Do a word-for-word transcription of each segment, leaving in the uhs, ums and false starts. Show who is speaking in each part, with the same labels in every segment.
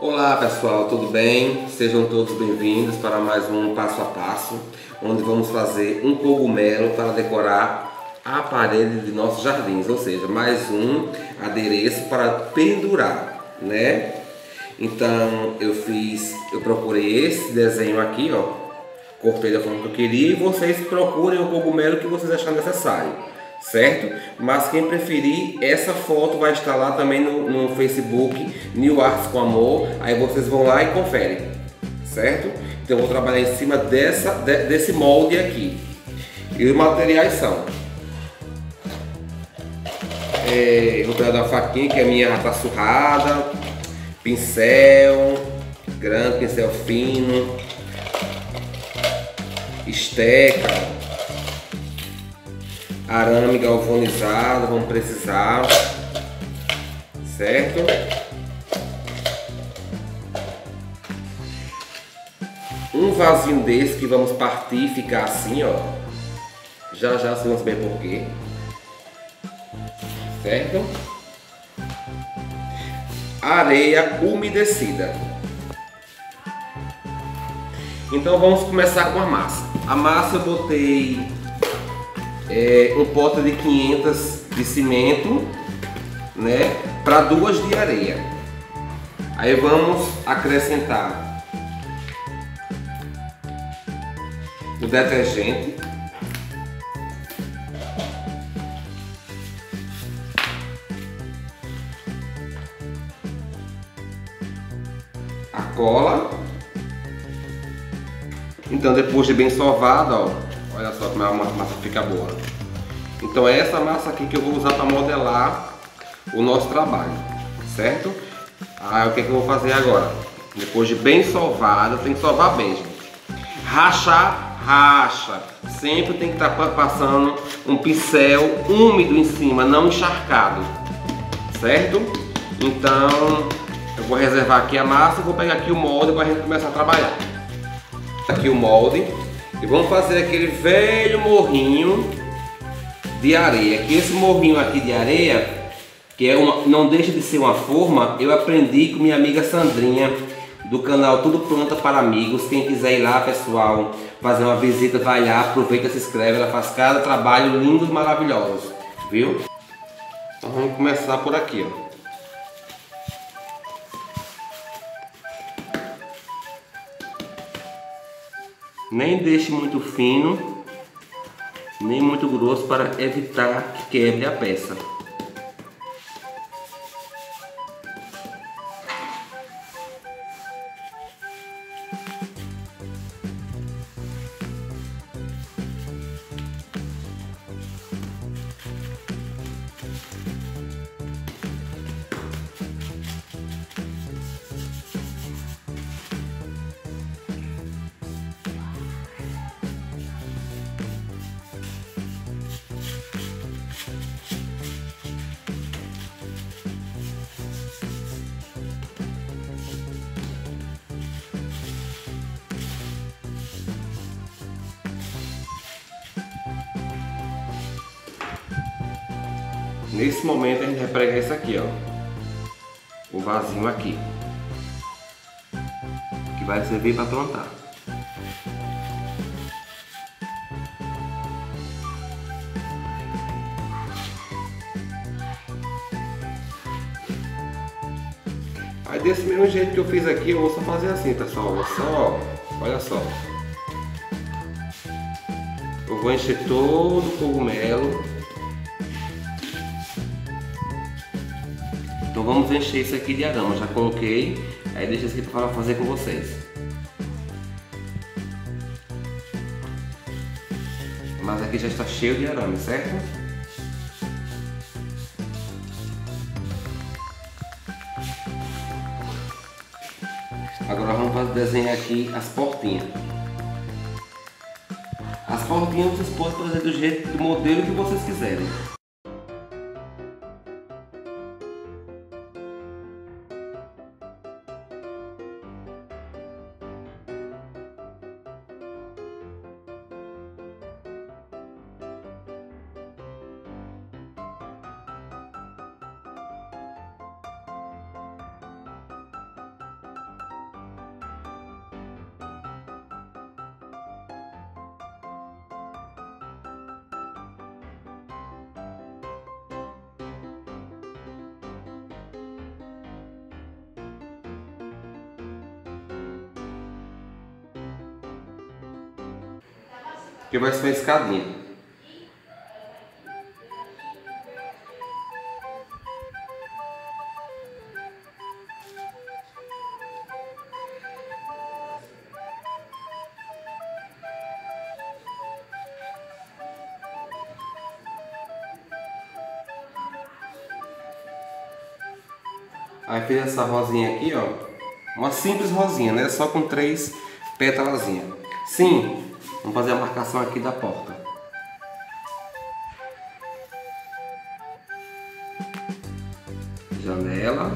Speaker 1: Olá pessoal, tudo bem? Sejam todos bem-vindos para mais um passo a passo, onde vamos fazer um cogumelo para decorar a parede de nossos jardins, ou seja, mais um adereço para pendurar, né? Então eu fiz, eu procurei esse desenho aqui, ó, cortei da forma que eu queria e vocês procurem o cogumelo que vocês acharem necessário, certo? Mas quem preferir, essa foto vai estar lá também no, no Facebook, New Arts com Amor, aí vocês vão lá e conferem, certo? Então eu vou trabalhar em cima dessa, de, desse molde aqui. E os materiais são é, vou pegar uma faquinha que a minha já está surrada, pincel grande, pincel fino, esteca, arame galvanizado, vamos precisar, certo? Um vasinho desse que vamos partir e ficar assim, ó. Já já vocês vão saber por quê, certo? Areia umedecida. Então vamos começar com a massa. A massa eu botei é, um pote de quinhentos de cimento, né, para duas de areia. Aí vamos acrescentar o detergente, a cola. Então depois de bem sovada, ó, olha só como a massa fica boa. Então é essa massa aqui que eu vou usar para modelar o nosso trabalho, certo? Aí o que, é que eu vou fazer agora? Depois de bem sovada, tem que sovar bem, gente. Rachar, racha. Sempre tem que estar passando um pincel úmido em cima, não encharcado, certo? Então eu vou reservar aqui a massa e vou pegar aqui o molde para a gente começar a trabalhar. Aqui o molde e vamos fazer aquele velho morrinho de areia. Que esse morrinho aqui de areia, que é uma, não deixa de ser uma forma, eu aprendi com minha amiga Sandrinha do canal Tudo Planta para Amigos. Quem quiser ir lá, pessoal, fazer uma visita, vai lá, aproveita, se inscreve, ela faz cada trabalho lindo e maravilhoso, viu? Então vamos começar por aqui, ó. Nem deixe muito fino, nem muito grosso para evitar que quebre a peça. Nesse momento a gente vai pregar isso aqui, ó, o vasinho aqui, que vai servir para plantar. Aí desse mesmo jeito que eu fiz aqui, eu vou só fazer assim, pessoal, olha só, olha só. Eu vou encher todo o cogumelo. Então vamos encher isso aqui de arame, já coloquei, aí deixa isso aqui para fazer com vocês. Mas aqui já está cheio de arame, certo? Agora vamos desenhar aqui as portinhas. As portinhas vocês podem fazer do jeito, do modelo que vocês quiserem. que vai ser uma escadinha. Aí fiz essa rosinha aqui, ó, uma simples rosinha, né? Só com três pétalazinhas. Sim, vamos fazer a marcação aqui da porta. Janela.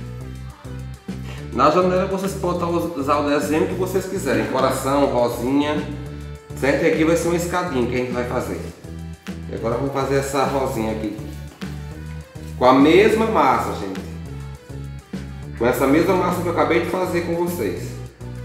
Speaker 1: Na janela vocês podem usar o desenho que vocês quiserem, coração, rosinha, certo? E aqui vai ser uma escadinha que a gente vai fazer. E agora vamos fazer essa rosinha aqui com a mesma massa, gente. Com essa mesma massa que eu acabei de fazer com vocês.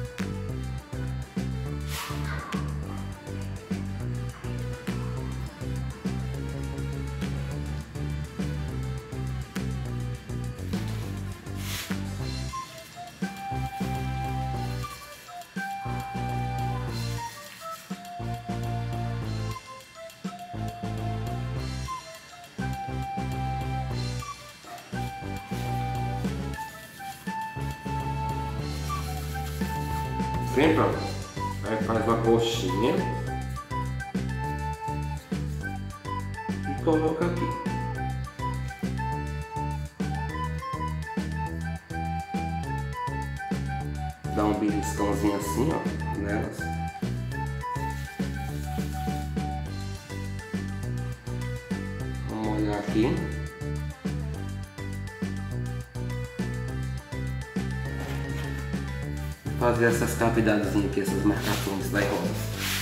Speaker 1: Sempre, ó. Aí faz uma coxinha e coloca aqui. Dá um beliscãozinho assim, ó, nelas. Vamos olhar aqui. Fazer essas cavidades aqui, essas marcações das rodas.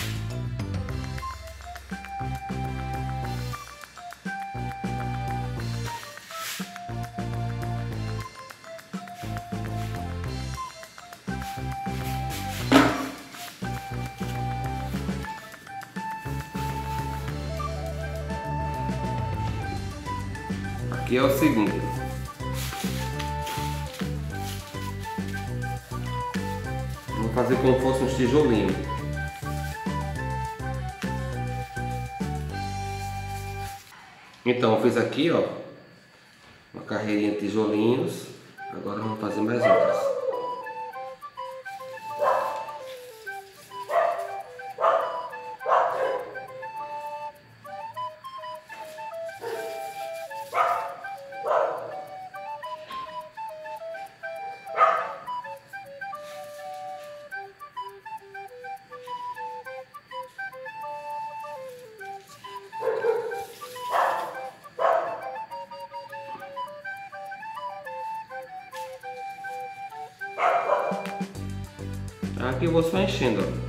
Speaker 1: Aqui é o seguinte. Vou fazer como se fosse um tijolinho. Então eu fiz aqui, ó, uma carreirinha de tijolinhos. Agora vamos fazer mais outras. Aqui eu vou só enchendo, ó.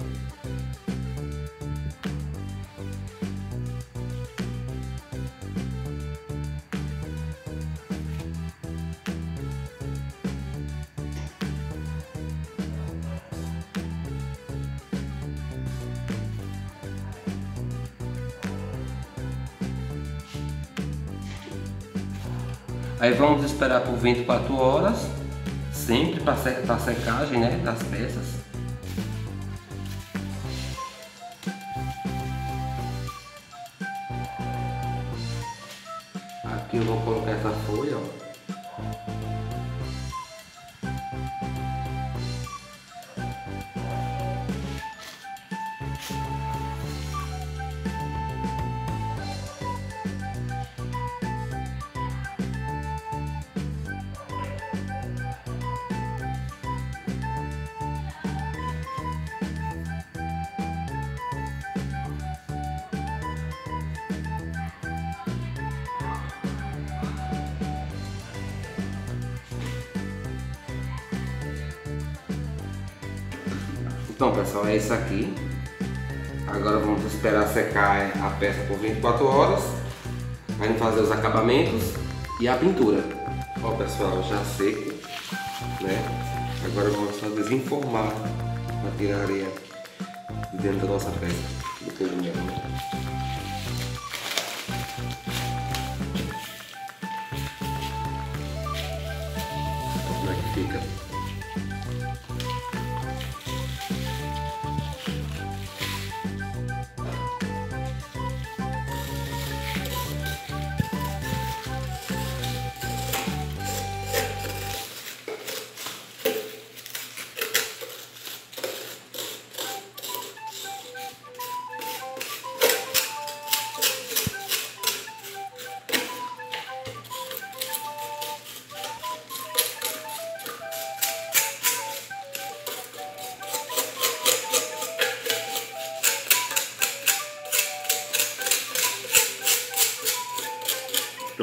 Speaker 1: Aí vamos esperar por vinte e quatro horas, sempre para a secagem, né, das peças. Aqui eu vou colocar essa folha, ó. Então pessoal, é isso aqui. Agora vamos esperar secar a peça por vinte e quatro horas. Vamos fazer os acabamentos e a pintura. Ó pessoal, já seco, né? Agora vamos só desenformar para tirar a areia de dentro da nossa peça do cogumelo, né? Como é que fica?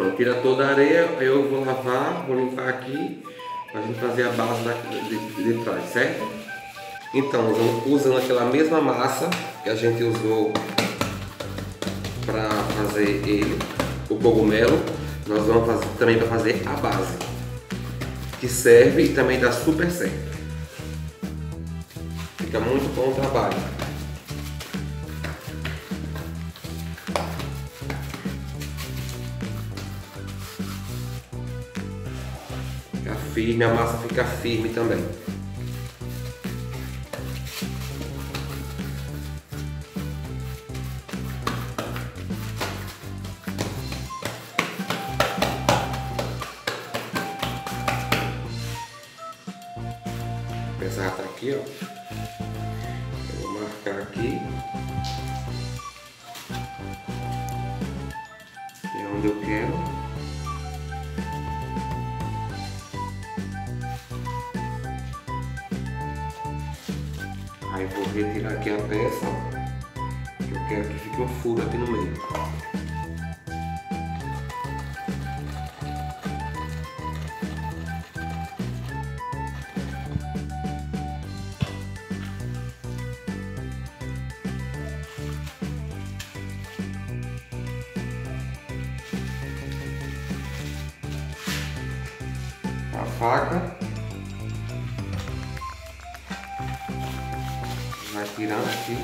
Speaker 1: pronto, tira toda a areia, aí eu vou lavar, vou limpar aqui pra gente fazer a base daqui, de, de trás, certo? Então, usando aquela mesma massa que a gente usou para fazer ele, o cogumelo, nós vamos fazer também para fazer a base, que serve e também dá super certo. Fica muito bom o trabalho. Fica firme, a massa fica firme também. Essa já tá aqui, ó. Eu vou marcar aqui. É onde eu quero. Aí vou retirar aqui a peça, que eu quero que fique um furo aqui no meio. A faca vai tirando aqui.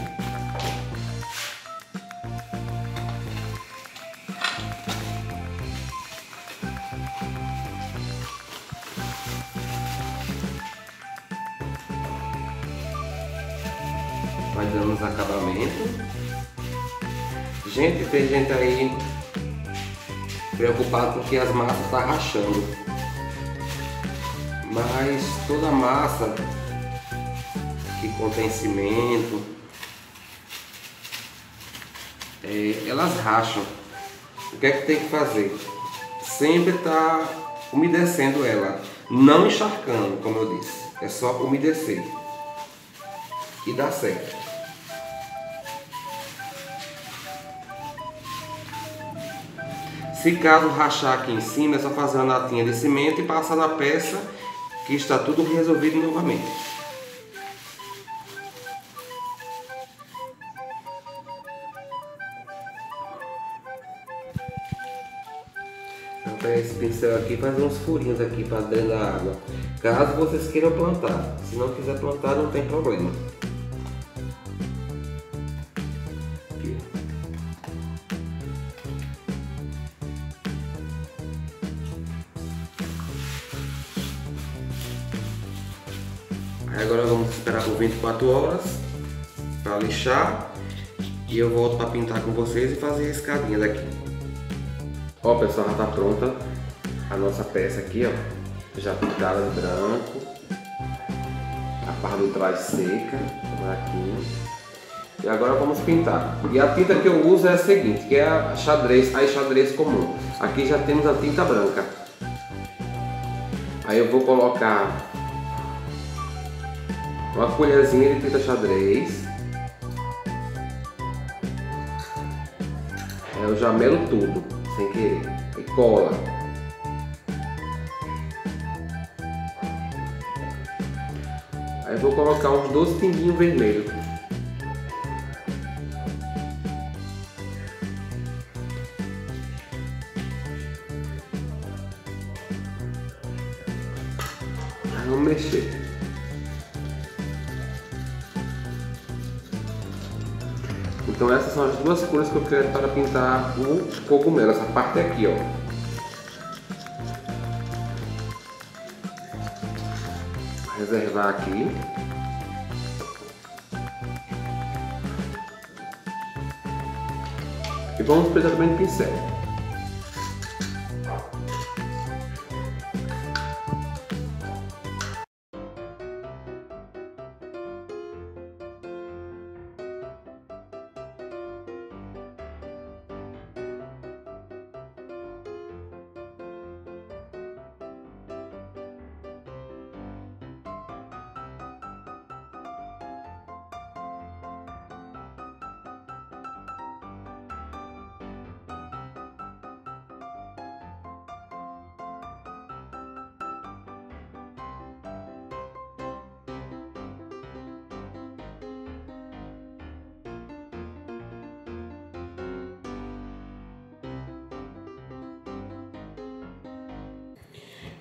Speaker 1: Vai dando os acabamentos. Gente, tem gente aí preocupado porque as massas estão rachando. Mas toda massa que contém cimento, é, elas racham. O que é que tem que fazer? Sempre tá umedecendo ela, não encharcando, como eu disse. É só umedecer e dá certo. Se caso rachar aqui em cima, é só fazer uma latinha de cimento e passar na peça, que está tudo resolvido novamente. Vou pegar esse pincel aqui e fazer uns furinhos aqui para dentro da água, caso vocês queiram plantar. Se não quiser plantar, não tem problema. Aqui. Agora vamos esperar por vinte e quatro horas para lixar e eu volto para pintar com vocês e fazer a escadinha daqui. Ó pessoal, já está pronta a nossa peça aqui, ó, já pintada de branco, a parte do trás seca, o buraquinho. E agora vamos pintar. E a tinta que eu uso é a seguinte, que é a xadrez, a xadrez comum. Aqui já temos a tinta branca. Aí eu vou colocar uma colherzinha de tinta xadrez. Eu já melo tudo, sem querer. E cola. Aí eu vou colocar uns doze pinguinhos vermelhos. Aí vamos mexer. Então essas são as duas cores que eu quero para pintar o cogumelo, essa parte aqui, ó. Reservar aqui. E vamos precisar também de pincel.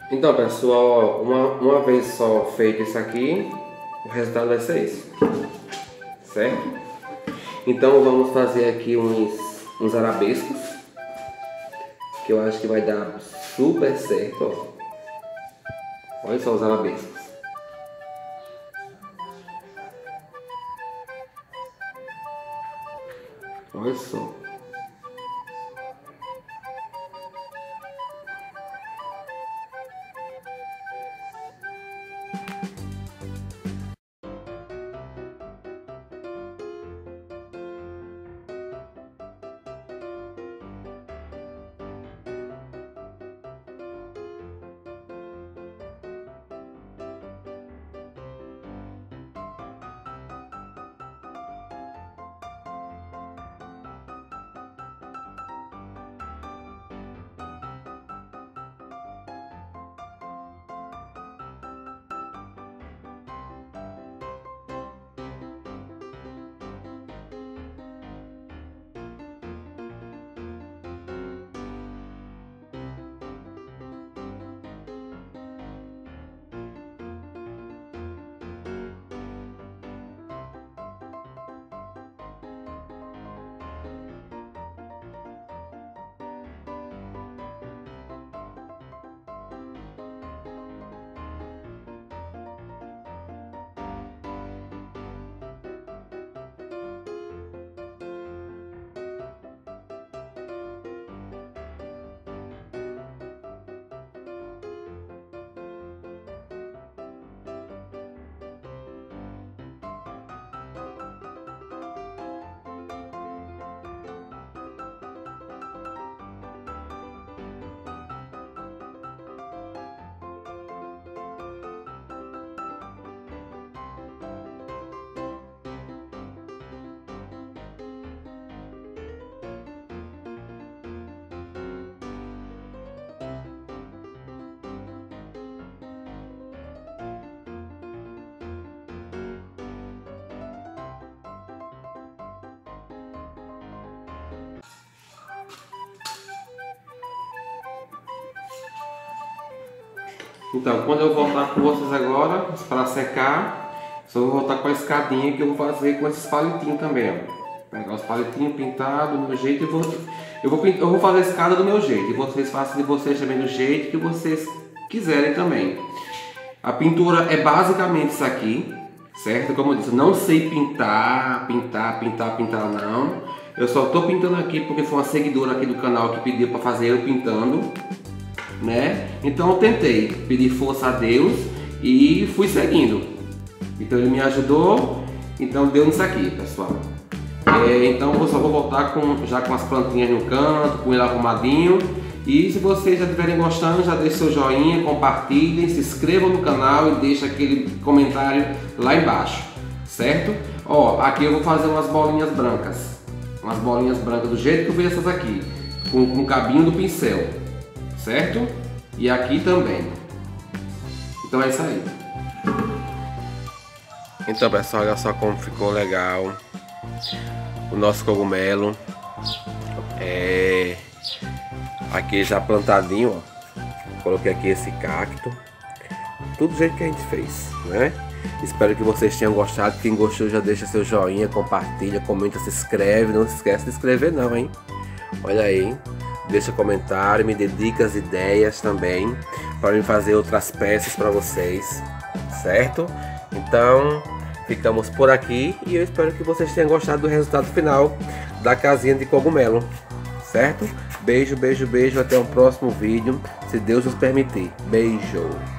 Speaker 1: Então pessoal, uma, uma vez só feito isso aqui, o resultado vai ser esse, certo? Então vamos fazer aqui uns, uns arabescos, que eu acho que vai dar super certo, ó. Olha só os arabescos. Olha só. Então, quando eu voltar com vocês agora, para secar, só vou voltar com a escadinha que eu vou fazer com esses palitinhos também, ó. Pegar os palitinhos pintados do meu jeito e vou, eu vou, eu vou fazer a escada do meu jeito. E vocês façam de vocês também do jeito que vocês quiserem também. A pintura é basicamente isso aqui, certo? Como eu disse, eu não sei pintar, pintar, pintar, pintar não. Eu só tô pintando aqui porque foi uma seguidora aqui do canal que pediu para fazer eu pintando, né? Então eu tentei pedir força a Deus e fui seguindo. Então ele me ajudou, então deu nisso aqui, pessoal. É, então eu só vou voltar com, já com as plantinhas no canto, com ele arrumadinho. E se vocês já estiverem gostando, já deixem seu joinha, compartilhem, se inscrevam no canal e deixem aquele comentário lá embaixo, certo? Ó, aqui eu vou fazer umas bolinhas brancas, umas bolinhas brancas do jeito que eu fiz essas aqui, com, com o cabinho do pincel, certo? E aqui também. Então é isso aí. Então pessoal, olha só como ficou legal o nosso cogumelo. É... Aqui já plantadinho, ó. Coloquei aqui esse cacto. Tudo do jeito que a gente fez, né? Espero que vocês tenham gostado. Quem gostou já deixa seu joinha, compartilha, comenta, se inscreve. Não se esquece de inscrever não, hein? Olha aí, hein? Deixa comentário, me dê dicas, ideias também para me fazer outras peças para vocês, certo? Então, ficamos por aqui e eu espero que vocês tenham gostado do resultado final da casinha de cogumelo, certo? Beijo, beijo, beijo, até o próximo vídeo, se Deus nos permitir. Beijo!